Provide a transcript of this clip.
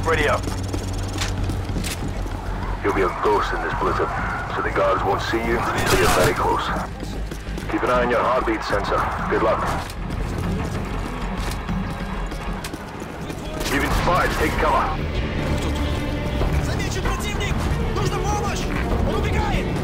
Ready up. You'll be a ghost in this blizzard, so the guards won't see you until you're very close. Keep an eye on your heartbeat sensor. Good luck. You've been spotted. Take cover. Замечен противник! Нужна помощь! Он убегает!